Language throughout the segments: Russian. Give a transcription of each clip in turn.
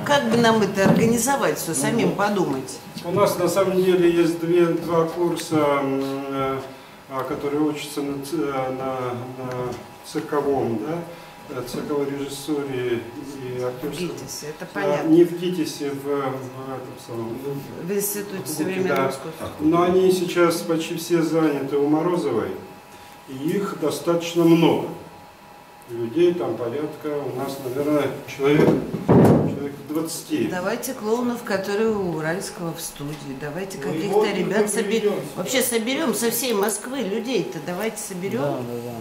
как бы нам это организовать, все самим подумать? У нас на самом деле есть два курса, которые учатся на цирковом, да, цирковой режиссуре и актерском. В ГИТИСе, это понятно. Не в ГИТИСе, в этом самом. В Институте современного искусства. Но они сейчас почти все заняты у Морозовой, и их достаточно много. Людей там порядка, у нас, наверное, человек 20. Давайте клоунов, которые у Уральского в студии. Давайте каких-то ребят соберем. Вообще соберем со всей Москвы людей-то. Давайте соберем. Да, да, да.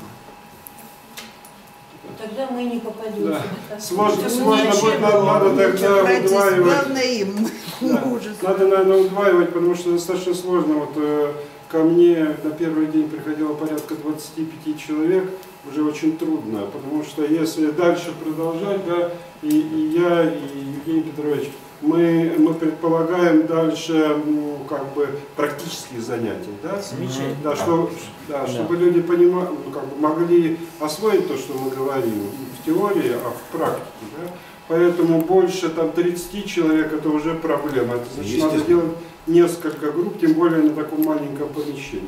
Тогда мы не попадем. Да. Сложно будет, надо тогда удваивать. Главное им. Да. Надо, наверное, удваивать, потому что достаточно сложно. Вот ко мне на первый день приходило порядка 25 человек. Уже очень трудно, потому что если дальше продолжать, да, и я, и Евгений Петрович, мы предполагаем дальше, ну, как бы практические занятия, да, да, чтобы люди понимали, ну, как бы могли освоить то, что мы говорим в теории, а в практике, да. Поэтому больше там 30 человек это уже проблема. Это значит, надо делать несколько групп, тем более на таком маленьком помещении.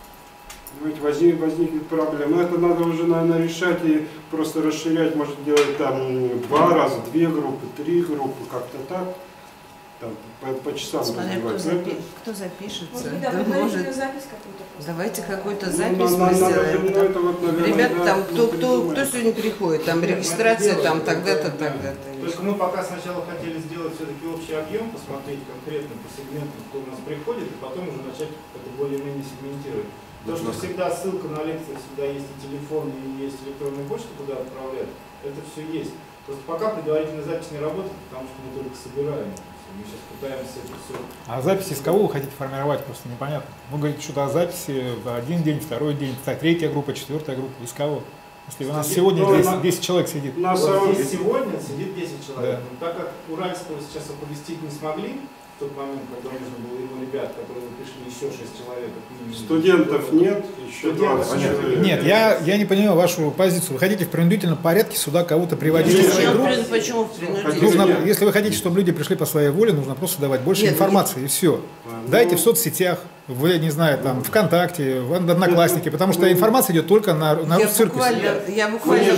Возникнет проблема. Это надо уже, наверное, решать и просто расширять, может делать там 2 раза, 2 группы, 3 группы, как-то так. Там, по часам. Смотря кто запишется. Может, Да, может. Запись какую-то. Давайте какую-то запись мы сделаем. Ребята, там, кто сегодня приходит, там регистрация, там тогда-то, тогда-то. Только мы пока сначала хотели сделать все-таки общий объем, посмотреть конкретно по сегментам, кто у нас приходит, и потом уже начать это более-менее сегментировать. То, что всегда ссылка на лекции, всегда есть и телефон, и есть электронная почта, куда отправлять, это все есть. Просто пока предварительная запись не работает, потому что мы только собираем. Мы сейчас пытаемся это все... А записи с кого вы хотите формировать, просто непонятно. Вы говорите что-то о записи один день, второй день, третья группа, четвертая группа, из кого? Если у нас сегодня 10 человек сидит. Вот здесь сегодня сидит 10 человек. Да. Но так как Уральского сейчас оповестить не смогли, в тот момент, когда нужно было его ребят, которые пришли еще 6 человек. Студентов нет, еще 20 человек. Нет, я не понимаю вашу позицию. Вы хотите в принудительном порядке сюда кого-то приводить в свои группы? Почему в принудительном? Если вы хотите, чтобы люди пришли по своей воле, нужно просто давать больше информации, и все. Дайте в соцсетях, не знаю, там, ВКонтакте, в Одноклассники, потому что информация идет только на Русциркусе. Я буквально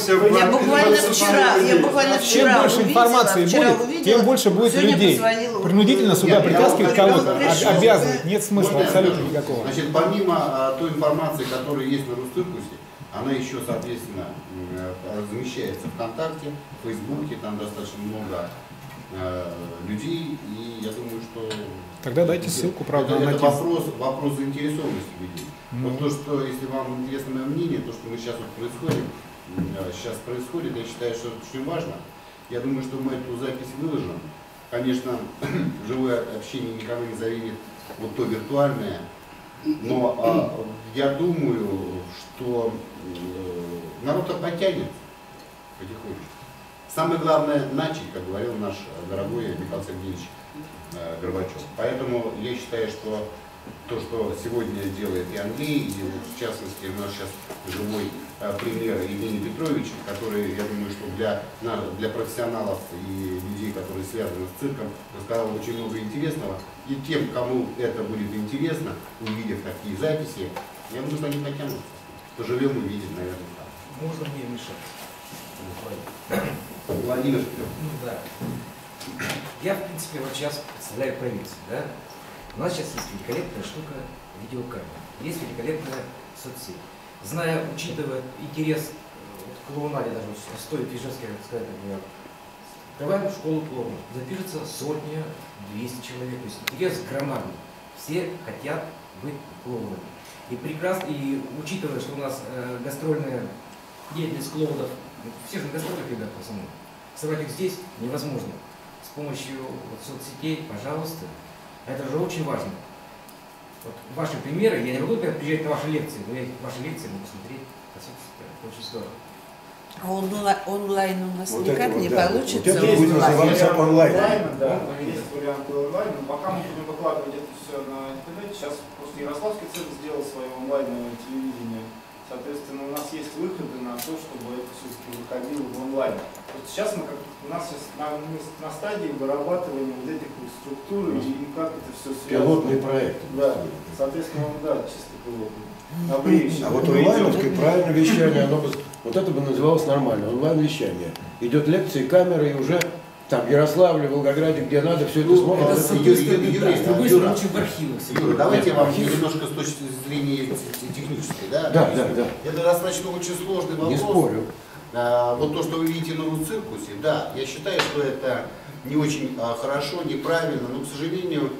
вчера Чем больше информации будет, тем больше будет людей. Принудительно сюда притаскивать кого-то, обязывать, нет смысла абсолютно никакого. Значит, помимо той информации, которая есть на Русциркусе, она еще, соответственно, размещается ВКонтакте, в Фейсбуке, там достаточно много людей, и я думаю, что... Тогда дайте ссылку, правда, это на вопрос заинтересованности людей. Вот то, что, если вам интересно мое мнение, то, что мы сейчас происходит, я считаю, что это очень важно. Я думаю, что мы эту запись выложим. Конечно, живое общение никого не заменит вот то виртуальное, но я думаю, что народ подтянется потихонечку. Самое главное начать, как говорил наш дорогой Михаил Сергеевич Горбачев. Поэтому я считаю, что то, что сегодня делает и Андрей, и вот в частности у нас сейчас живой пример Евгений Петрович, который, я думаю, что для профессионалов и людей, которые связаны с цирком, рассказал очень много интересного. И тем, кому это будет интересно, увидев такие записи, я думаю, что они потянутся. Поживем, увидим, наверное, так. Можно мне мешать? Владимир. Ну да. Я, в принципе, вот сейчас представляю провинцию, да? У нас сейчас есть великолепная штука видеокамера, есть великолепная соцсеть. Зная, учитывая интерес к клоунаде, даже стоит Ижевске сказать, например, открываем школу клоунов, запишется 100-200 человек, то есть интерес громадный. Все хотят быть клоунами. И прекрасно, и учитывая, что у нас гастрольная деятельность клоунов, все же на гастролях, ребята, в основном, собрать их здесь невозможно. С помощью соцсетей, пожалуйста. Это же очень важно. Вот ваши примеры, я не могу приезжать на ваши лекции, но я ваши лекции могу смотреть по соцсетям. Это очень здорово. А онлайн у нас вот никак не да. получится. Вот это будет называться онлайн. Да, есть варианты онлайн, но пока мы будем выкладывать это все на интернете. Сейчас просто Ярославский цирк сделал свое онлайновое телевидение, Соответственно, у нас есть выходы на то, чтобы это все-таки выходило в онлайн. Вот сейчас у нас сейчас на стадии вырабатывания вот этих вот структур и как это все связано. Пилотный проект. Да, соответственно, да, чисто пилотный. А вот онлайновское правильное вещание, оно бы, вот это бы называлось нормально, онлайн-вещание. Идет лекция, камера, и уже там в Ярославле, в Волгограде, где надо, все это смотрят. Это с другой стороны, лучше в архивах. Юра, давайте я вам немножко с точки зрения технической, да? Да. Это достаточно очень сложный вопрос. Не спорю. Вот то, что вы видите на циркусе, да, я считаю, что это не очень хорошо, неправильно, но, к сожалению,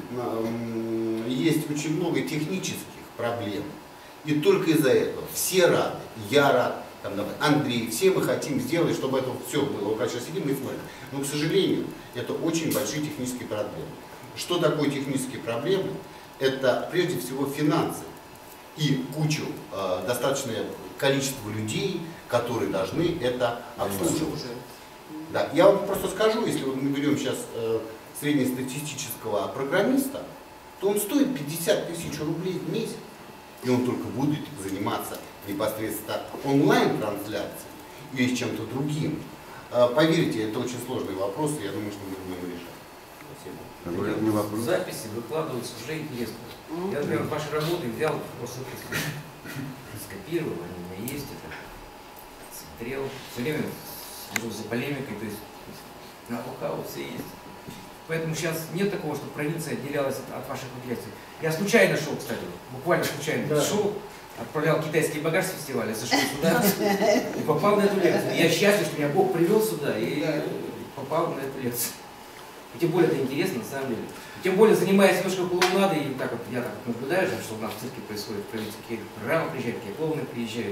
есть очень много технических проблем. И только из-за этого все рады, я рад, там, Андрей, все мы хотим сделать, чтобы это все было. Вот сейчас сидим и смотрим. Но, к сожалению, это очень большие технические проблемы. Что такое технические проблемы? Это прежде всего финансы и кучу, достаточное количество людей, которые должны это обслуживать. Да, я вам просто скажу, если вот мы берем сейчас среднестатистического программиста, то он стоит 50 тысяч рублей в месяц. И он только будет заниматься непосредственно онлайн-трансляцией или чем-то другим. Поверьте, это очень сложный вопрос, и я думаю, что мы будем решать. Записи выкладываются уже интересно. Я, например, ваши работы взял, просто скопировал, они у меня есть, это смотрел, все время слежу за полемикой, то есть ноу-хау все есть. Поэтому сейчас нет такого, что провинция отделялась от ваших лекций. Я случайно шел, кстати, буквально случайно шел, отправлял китайский багаж с фестиваля, зашел сюда и попал на эту лекцию. Я счастлив, что меня Бог привел сюда и попал на эту лекцию. И тем более это интересно, на самом деле. И тем более, занимаясь немножко клоунадой, и так вот, я так вот наблюдаю, что у нас в цирке происходит, в провинции, какие программы приезжают, какие клоуны приезжают.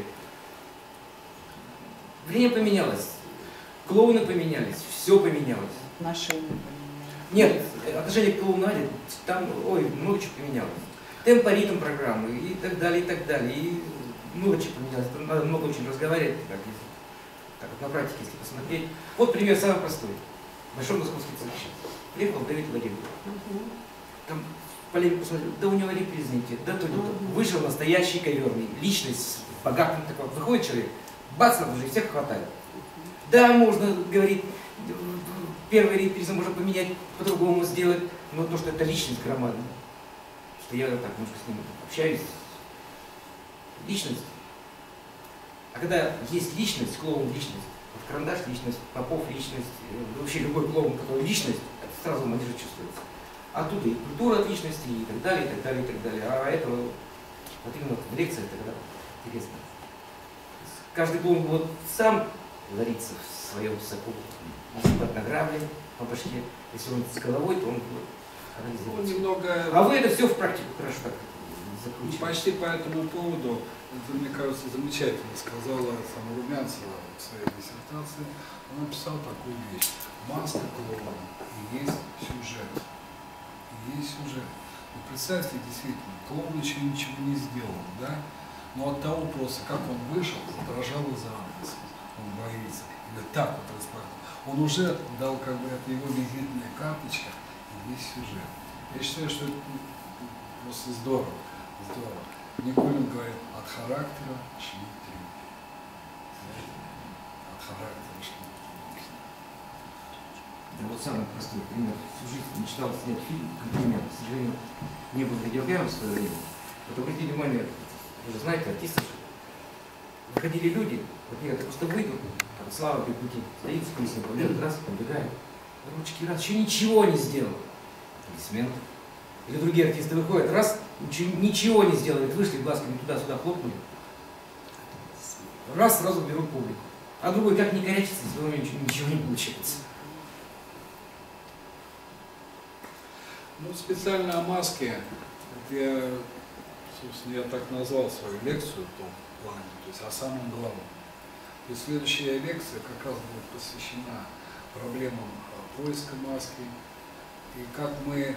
Время поменялось, клоуны поменялись, все поменялось. Отношения поменялись. Нет, отношение к клоунаде, там, много чего поменялось. Темпоритм программы и так далее, и так далее. И много чего поменялось. Там надо много очень разговаривать, так вот на практике, если посмотреть. Вот пример самый простой. Большой московский цирк. Приехал Давид Владимирович. Там полемику посмотрел, да у него репрезентит, да то не то. Вышел настоящий коверный, личность, богатый такой. Выходит человек, бац, на уже всех хватает. Да, можно, говорить, первый реприз можно поменять, по-другому сделать, но то, что это личность громадная. Что я так немножко с ним общаюсь. Личность. А когда есть личность, клоун личность, вот Карандаш личность, Попов личность, вообще любой клоун, который личность, это сразу в манеже чувствуется. А тут и культура от личности, и так далее, и так далее, и так далее. А это вот именно в лекции это когда интересно. Каждый клоун вот сам варится в своем соку. Может быть награблен по башке. Если он с головой, то он немного... А вы это все в практику хорошо так закручиваете. Почти по этому поводу, это, мне кажется, замечательно сказала сама Румянцева в своей диссертации. Она написала такую вещь. Маска клоуна и есть сюжет. И есть сюжет. И представьте, действительно, клоун еще ничего не сделал, да? Но от того просто, как он вышел, задрожал занавес. Он боится. Или так вот распахнул. Он уже дал, как бы, это его визитная карточка и весь сюжет. Я считаю, что это просто здорово. Здорово. Никулин говорит, от характера шли трюки. От характера шли трюки. Да, вот самый простой пример. Всю жизнь мечтал снять фильм, например, к сожалению, не был видеограмм в свое время. Вот обратите внимание, вы же знаете, артисты, выходили люди, вот я просто выйду, там, Слава Пикутин, стоит с песней, побежит, раз, побегает, ручки раз, еще ничего не сделал. Аплодисменты. Или другие артисты выходят, раз, ничего не сделали, вышли, глазками туда-сюда хлопнули, раз, сразу берут публику. А другой, как не корячится, все равно ничего не получается. Ну, специально о маске, я, собственно, я так назвал свою лекцию в том плане, то есть о самом главном. И следующая лекция как раз будет посвящена проблемам поиска маски и как мы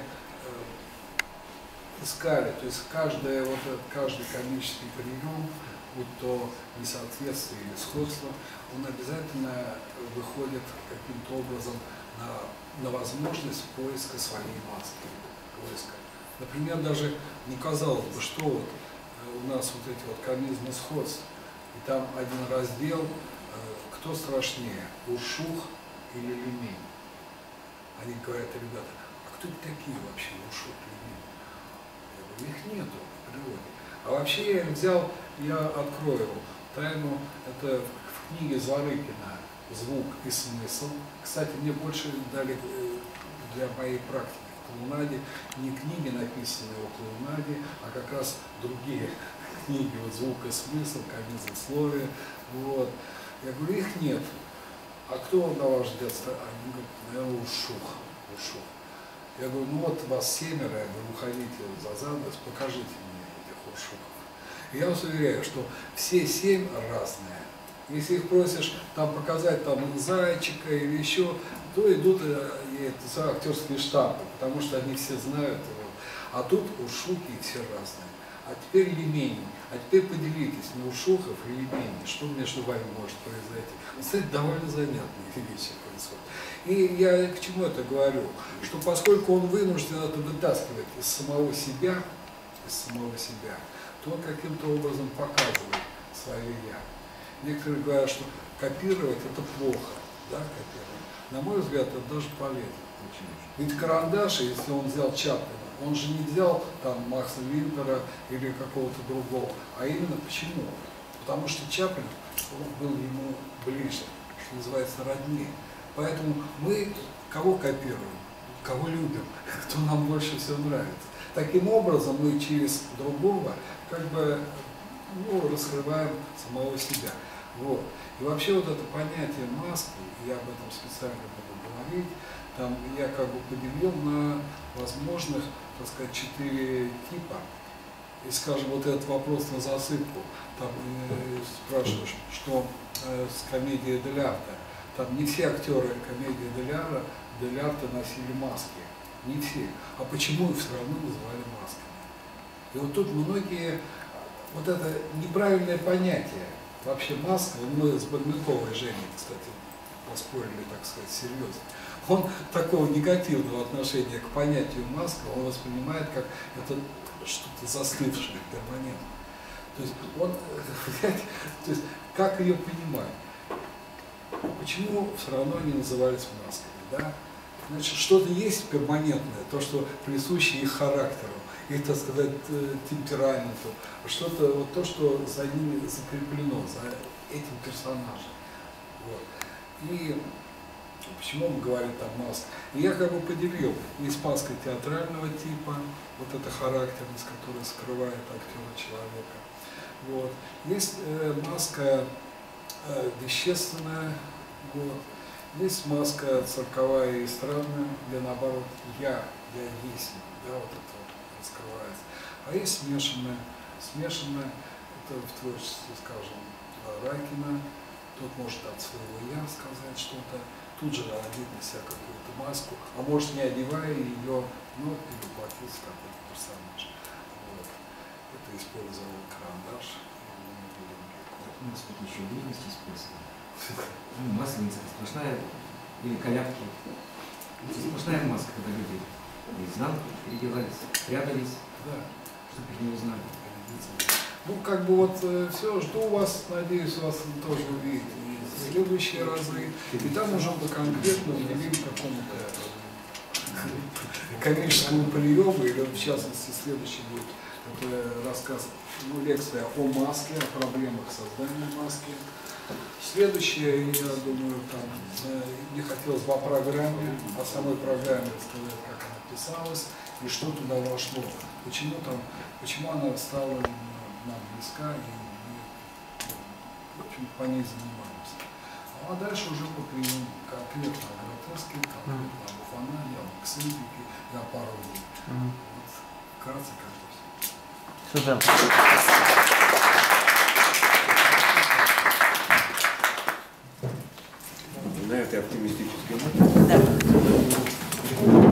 искали, то есть каждый комический прием, будь то несоответствие или сходство, он обязательно выходит каким-то образом на возможность поиска своей маски. Например, даже, казалось бы, что вот у нас вот эти вот комизмы сходств, и там один раздел, кто страшнее, Ушух или Лемень? Они говорят, ребята, а кто это такие вообще, Ушух, Лемень? Я говорю, их нету в природе. А вообще я взял, я открою тайну, это в книге Зарыкина «Звук и смысл». Кстати, мне больше дали для моей практики в клоунаде не книги, написанные о клоунаде, а как раз другие книги, вот «Звук и смысл», комизословие. Вот. Я говорю, их нет. А кто, на ваш взгляд, они говорят, наверное, Ушух. Я говорю, ну вот вас 7, я говорю, уходите за занавес, покажите мне этих Ушухов. И я вас уверяю, что все 7 разные. Если их просишь там показать там зайчика или еще, то идут за актерские штампы, потому что они все знают его. А тут Ушухи все разные. А теперь Лемени. А теперь поделитесь, на Ушухов и Лемени, что между вами может произойти. Кстати, довольно занятные вещи происходят. И я к чему это говорю? Что поскольку он вынужден это вытаскивать из самого себя, то он каким-то образом показывает свое «я». Некоторые говорят, что копировать это плохо, да, копировать. На мой взгляд, это даже полезно. Ведь карандаш, если он взял Чаплина, он же не взял там Макса Винтера или какого-то другого, а именно почему? Потому что Чаплин был ему ближе, что называется, роднее. Поэтому мы кого копируем, кого любим, кто нам больше всего нравится. Таким образом мы через другого как бы раскрываем самого себя. Вот. И вообще вот это понятие маски, я об этом специально буду говорить, там я как бы поделил на возможных, так сказать, 4 типа. И, скажем, вот этот вопрос на засыпку, там спрашиваешь, что с комедией дель арте. Там не все актеры комедии дель арте носили маски. Не все. А почему их все равно называли масками? И вот тут многие, вот это неправильное понятие. Вообще маска, мы с Бадмяковой Женей, кстати, поспорили, так сказать, серьезно. Он такого негативного отношения к понятию маска, он воспринимает как это что-то застывшее, перманентное. То есть он, то есть как ее понимать? Почему все равно они назывались масками, да? Значит, что-то есть перманентное, то, что присуще их характеру, их, так сказать, темпераменту, что-то, вот то, что за ними закреплено, за этим персонажем. Вот. И почему мы говорим там маска? И я как бы поделил, есть маска театрального типа, вот это характерность, которая скрывает актера человека. Вот. Есть маска вещественная, вот. Есть маска цирковая и эстрадная, где наоборот я есть, да, вот это вот раскрывается. А есть смешанная. Смешанная, это в творчестве, скажем, Райкина, тут может от своего я сказать что-то, тут же одеть на себя какую-то маску, а может не одевая ее, но перевоплотиться в какой-то персонаж. Вот. Это использовал карандаш. У нас тут еще личность использована. Масленица сплошная, или колябки. Сплошная маска, когда люди изнанку переделались, прятались, да, чтобы их не узнали. Ну, как бы вот все, жду вас, надеюсь, вас тоже увидеть и в следующие разы. И там уже мы конкретно уделим какому-то комическому приему, или в частности следующий будет это рассказ, лекция о маске, о проблемах создания маски. Следующее, я думаю, там, мне хотелось бы о программе, о самой программе рассказать, как она писалась и что туда вошло. Почему она стала нам близка и мы, в общем, по ней занимаемся. А дальше уже по приему конкретно о гротеске, конкретно об уфанане, об эксцентрике и о пародии. Вот, вкратце как-то все. Супер. На этой оптимистической ноте